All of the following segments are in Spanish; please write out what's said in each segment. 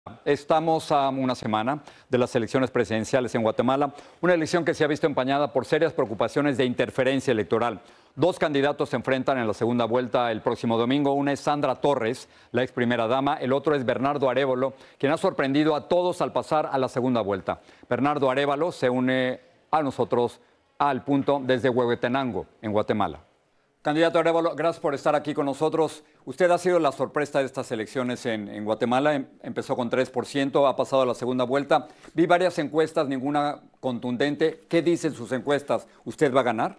Estamos a una semana de las elecciones presidenciales en Guatemala, una elección que se ha visto empañada por serias preocupaciones de interferencia electoral. Dos candidatos se enfrentan en la segunda vuelta el próximo domingo. Una es Sandra Torres, la ex primera dama. El otro es Bernardo Arévalo, quien ha sorprendido a todos al pasar a la segunda vuelta. Bernardo Arévalo se une a nosotros al punto desde Huehuetenango, en Guatemala. Candidato Arévalo, gracias por estar aquí con nosotros. Usted ha sido la sorpresa de estas elecciones en Guatemala. Empezó con 3%, ha pasado a la segunda vuelta. Vi varias encuestas, ninguna contundente. ¿Qué dicen sus encuestas? ¿Usted va a ganar?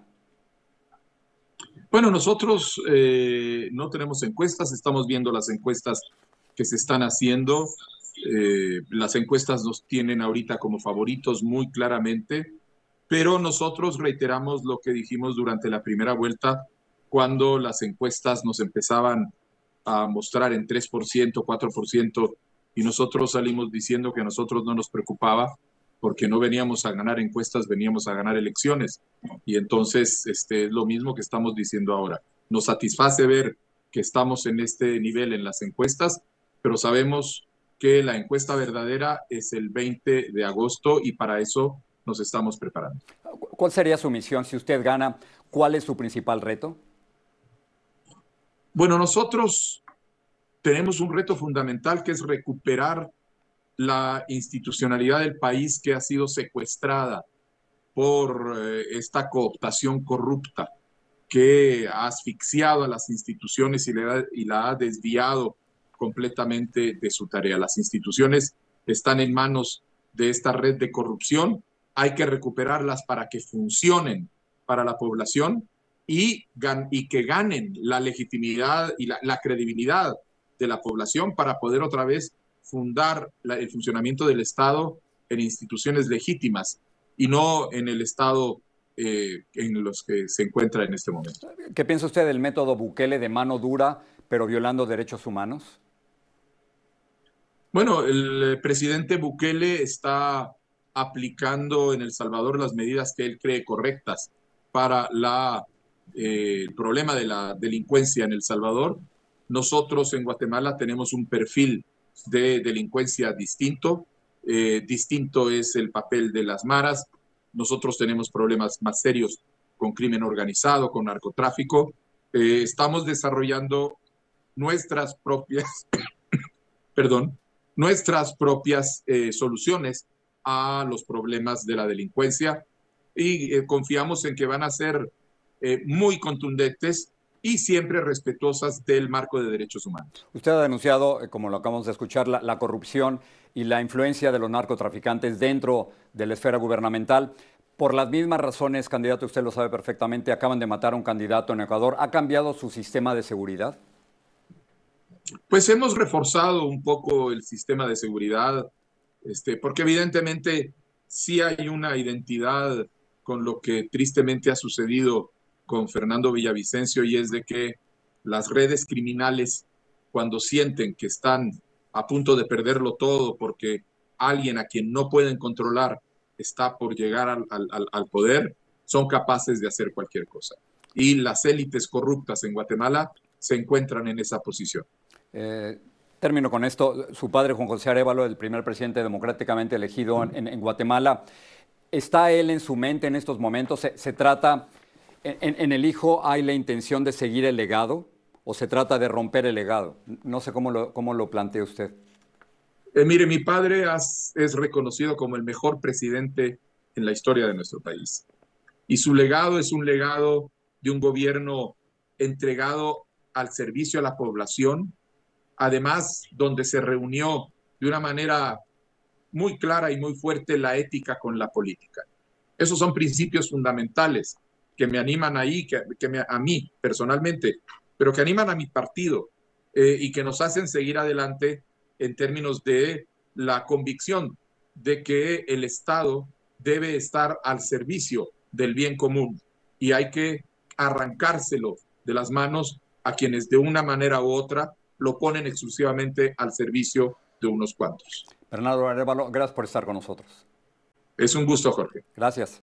Bueno, nosotros no tenemos encuestas, estamos viendo las encuestas que se están haciendo. Las encuestas nos tienen ahorita como favoritos muy claramente, pero nosotros reiteramos lo que dijimos durante la primera vuelta, cuando las encuestas nos empezaban a mostrar en 3%, 4%, y nosotros salimos diciendo que a nosotros no nos preocupaba, porque no veníamos a ganar encuestas, veníamos a ganar elecciones. Y entonces es lo mismo que estamos diciendo ahora. Nos satisface ver que estamos en este nivel en las encuestas, pero sabemos que la encuesta verdadera es el 20 de agosto y para eso nos estamos preparando. ¿Cuál sería su misión si usted gana? ¿Cuál es su principal reto? Bueno, nosotros tenemos un reto fundamental que es recuperar la institucionalidad del país que ha sido secuestrada por esta cooptación corrupta que ha asfixiado a las instituciones y la ha desviado completamente de su tarea. Las instituciones están en manos de esta red de corrupción. Hay que recuperarlas para que funcionen para la población y que ganen la legitimidad y la credibilidad de la población para poder otra vez fundar el funcionamiento del Estado en instituciones legítimas y no en el estado en los que se encuentra en este momento. ¿Qué piensa usted del método Bukele de mano dura, pero violando derechos humanos? Bueno, el presidente Bukele está aplicando en El Salvador las medidas que él cree correctas para el problema de la delincuencia en El Salvador. Nosotros en Guatemala tenemos un perfil de delincuencia distinto. Distinto es el papel de las maras. Nosotros tenemos problemas más serios con crimen organizado, con narcotráfico. Estamos desarrollando nuestras propias, perdón, nuestras propias soluciones a los problemas de la delincuencia y confiamos en que van a ser muy contundentes y siempre respetuosas del marco de derechos humanos. Usted ha denunciado, como lo acabamos de escuchar, la corrupción y la influencia de los narcotraficantes dentro de la esfera gubernamental. Por las mismas razones, candidato, usted lo sabe perfectamente, acaban de matar a un candidato en Ecuador. ¿Ha cambiado su sistema de seguridad? Pues hemos reforzado un poco el sistema de seguridad, porque evidentemente sí hay una identidad con lo que tristemente ha sucedido con Fernando Villavicencio, y es de que las redes criminales, cuando sienten que están a punto de perderlo todo porque alguien a quien no pueden controlar está por llegar al poder, son capaces de hacer cualquier cosa. Y las élites corruptas en Guatemala se encuentran en esa posición. Eh, Termino con esto. Su padre, Juan José Arévalo, el primer presidente democráticamente elegido en Guatemala, ¿está él en su mente en estos momentos? ¿Se trata, en el hijo hay la intención de seguir el legado o se trata de romper el legado? No sé cómo lo plantea usted. Mire, mi padre es reconocido como el mejor presidente en la historia de nuestro país. Y su legado es un legado de un gobierno entregado al servicio a la población, además donde se reunió de una manera muy clara y muy fuerte la ética con la política. Esos son principios fundamentales que me animan ahí, a mí personalmente, pero que animan a mi partido y que nos hacen seguir adelante en términos de la convicción de que el Estado debe estar al servicio del bien común y hay que arrancárselo de las manos a quienes de una manera u otra lo ponen exclusivamente al servicio de unos cuantos. Bernardo Arévalo, gracias por estar con nosotros. Es un gusto, Jorge. Gracias.